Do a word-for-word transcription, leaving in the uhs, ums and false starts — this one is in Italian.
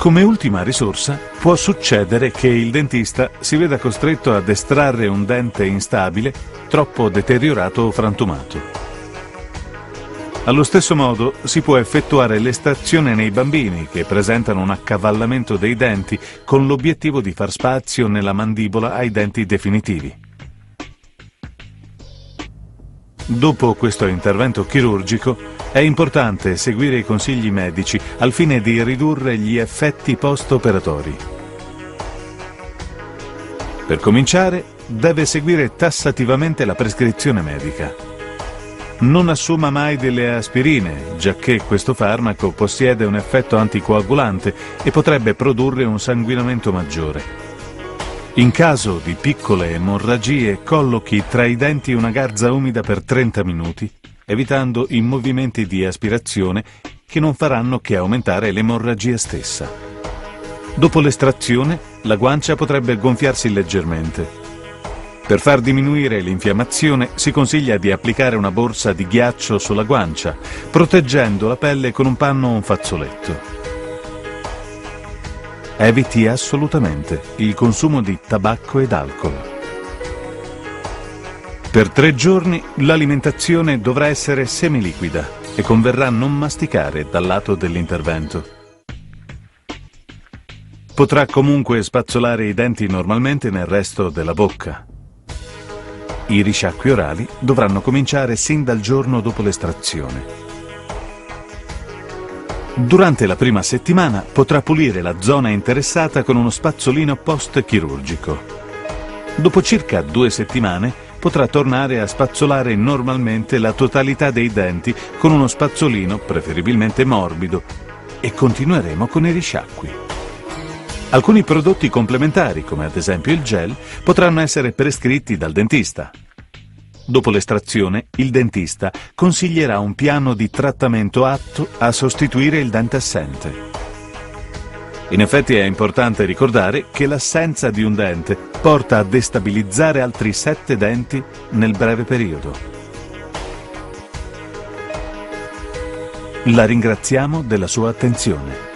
Come ultima risorsa, può succedere che il dentista si veda costretto ad estrarre un dente instabile, troppo deteriorato o frantumato. Allo stesso modo si può effettuare l'estrazione nei bambini che presentano un accavallamento dei denti con l'obiettivo di far spazio nella mandibola ai denti definitivi. Dopo questo intervento chirurgico è importante seguire i consigli medici al fine di ridurre gli effetti post-operatori. Per cominciare, deve seguire tassativamente la prescrizione medica. Non assuma mai delle aspirine, giacché questo farmaco possiede un effetto anticoagulante e potrebbe produrre un sanguinamento maggiore. In caso di piccole emorragie, collochi tra i denti una garza umida per trenta minuti, evitando i movimenti di aspirazione che non faranno che aumentare l'emorragia stessa. Dopo l'estrazione, la guancia potrebbe gonfiarsi leggermente. Per far diminuire l'infiammazione si consiglia di applicare una borsa di ghiaccio sulla guancia, proteggendo la pelle con un panno o un fazzoletto. Eviti assolutamente il consumo di tabacco ed alcol. Per tre giorni l'alimentazione dovrà essere semiliquida e converrà non masticare dal lato dell'intervento. Potrà comunque spazzolare i denti normalmente nel resto della bocca. I risciacqui orali dovranno cominciare sin dal giorno dopo l'estrazione. Durante la prima settimana potrà pulire la zona interessata con uno spazzolino post-chirurgico. Dopo circa due settimane potrà tornare a spazzolare normalmente la totalità dei denti con uno spazzolino preferibilmente morbido e continueremo con i risciacqui. Alcuni prodotti complementari, come ad esempio il gel, potranno essere prescritti dal dentista. Dopo l'estrazione, il dentista consiglierà un piano di trattamento atto a sostituire il dente assente. In effetti è importante ricordare che l'assenza di un dente porta a destabilizzare altri sette denti nel breve periodo. La ringraziamo della sua attenzione.